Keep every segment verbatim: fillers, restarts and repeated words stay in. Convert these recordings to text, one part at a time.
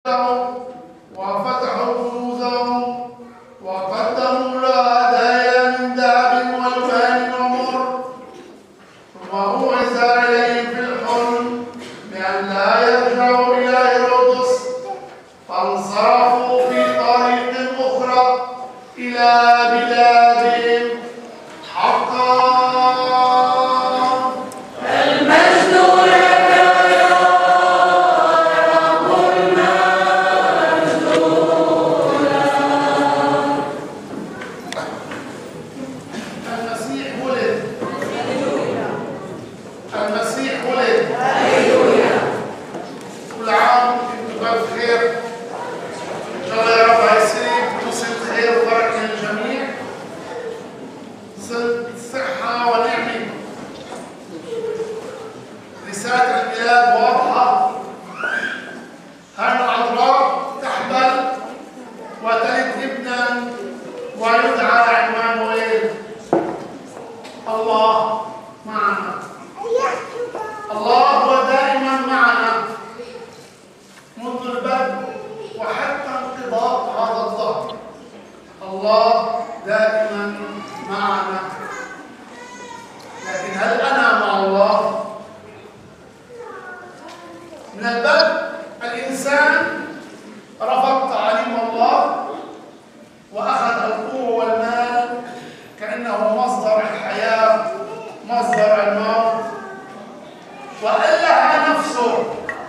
وفتحوا كنوزهم وقدموا له هدايا من ذهب ولبان ومر، ثم أوعز إليهم في الحلم بأن لا يرجعوا إلى هيرودس، فانصرفوا في طريق أخرى إلى بلادهم. حقا المسيح ولد. هللويا. كل عام وانتم بألف خير. ان شاء الله يا رب هيصير موسم خير وبركه للجميع، صحه ونعمه. رساله الميلاد واضحه، هاي العذراء تحبل وتلد ابنا ويدعى عمانوئيل، الله معنا. الله هو دائما معنا منذ البدء وحتى انقضاء هذا الظهر. الله دائما معنا، لكن هل انا مع الله؟ من البدء الانسان رفض تعاليم الله واخذ القوه والمال كانه مصدر الحياه مصدر الموت، وأله نفسه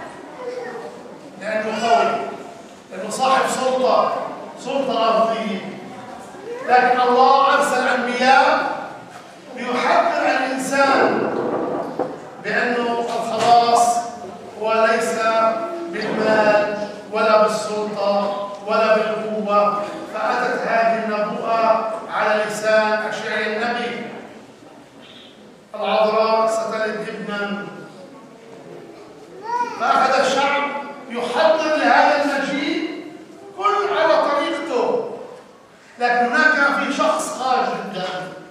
لأنه قوي، لأنه صاحب سلطة سلطة أرضية. لكن الله أرسل أنبياء ليحذر الإنسان بأنه الخلاص هو ليس بالمال ولا بالسلطة ولا بالقوة. فأتت هذه النبوءة على لسان أشعياء النبي: العذراء ستلد ابنا. فأخذ الشعب يحضر لهذا المجيء كل على طريقته، لكن هناك كان في شخص خارج جدا،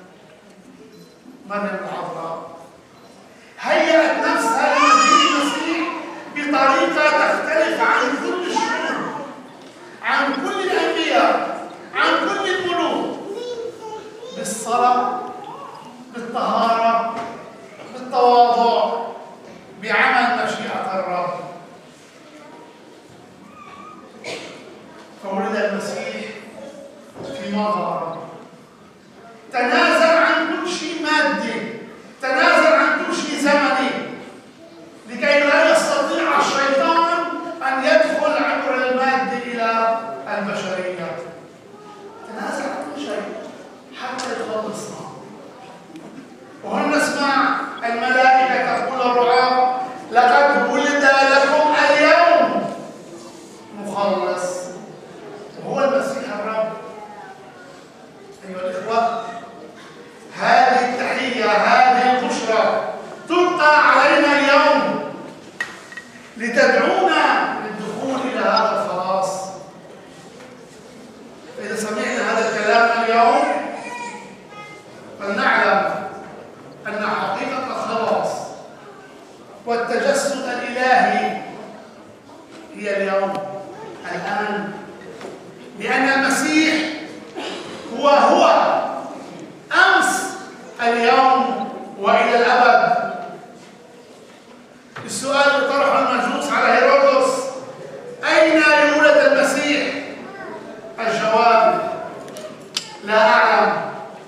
مريم العذراء، هيأت نفسها لمجيء المسيح بطريقة تختلف عن كل الشعوب، عن كل الأنبياء، عن كل الملوك، بالصلاة، بالطهارة، بالتواضع، بعمل مشيئة الرب. فولد المسيح في مظهر، تنازل عن كل شيء مادي، تنازل عن كل شيء زمني، لكي لا يستطيع الشيطان أن يدخل عبر المادة إلى البشرية. تنازل عن كل شيء حتى يخلصنا. وهنا نسمع الملائكة تقول الرعاة: لقد ولد لكم اليوم مخلص، وهو المسيح الرب. أيها الإخوة، هذه التحية، هذه البشرى تلقى علينا اليوم لتدعونا للدخول إلى هذا الخلاص. إذا سمعنا هذا الكلام اليوم فلنعلم أن حقيقة الخلاص والتجسد الإلهي هي اليوم، الآن، لأن المسيح هو هو أمس اليوم وإلى الأبد. السؤال اللي طرحه المجوس على هيرودس: أين يولد المسيح؟ الجواب: لا أعلم.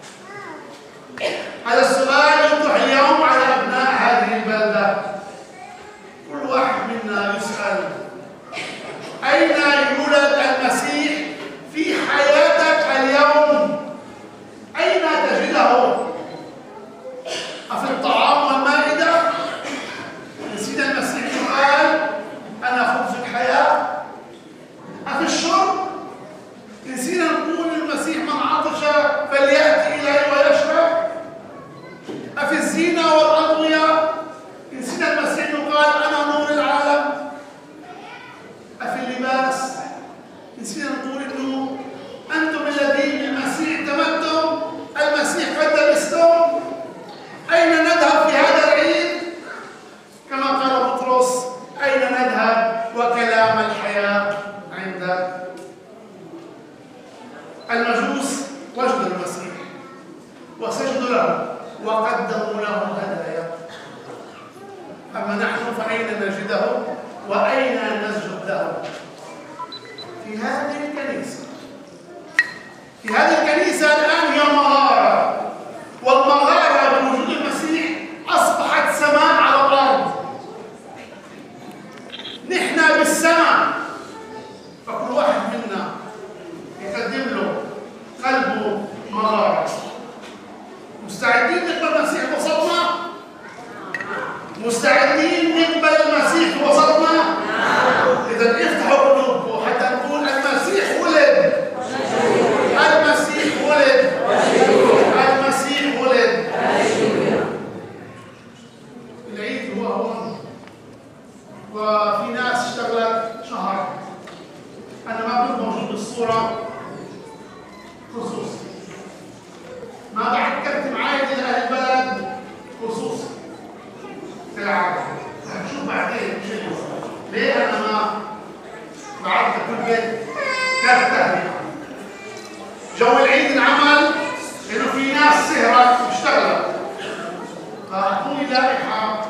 هذا السؤال يطرح اليوم على أبناء هذه البلدة. كل واحد منا يسأل: أين يولد المسيح في حياتك اليوم؟ أين تجده؟ أفي الطعام والمائدة؟ نسيت المسيح قال: أنا خبز الحياة؟ أفي الشرب؟ نسينا نقول المسيح: من عطش فليأتي إلي ويشرب؟ أفي الزينة والأضوية؟ نسينا المسيح قال: أنا نور العالم؟ أفي اللباس؟ نسينا نقول إنه أنتم الذين بالمسيح تمتم، المسيح قد لبستم. أين نذهب في هذا العيد؟ كما قال بطرس: أين نذهب وكلام الحياة؟ له وأين نسجد له؟ في هذه الكنيسة. في هذه الكنيسة الآن هي مغارة، والمغارة بوجود المسيح أصبحت سماء على الأرض. نحن بالسماء، فكل واحد منا يقدم له قلبه مغارة. مستعدين نقبل المسيح وسطنا؟ مستعدين نقبل المسيح وسطنا؟ إذا افتحوا قلوبكم حتى نقول المسيح ولد. المسيح ولد. المسيح ولد. العيد هو هون، وفي ناس اشتغلت شهر. أنا ما كنت موجود بالصورة خصوصي، ما بعد كنت معايد لأهل البلد خصوصي في العالم. هنشوف بعدين ليه أنا ما بعرف كل بيت كانت تهنئة. جو العيد انعمل إنه في ناس سهرت واشتغلت، فأعطوني لائحة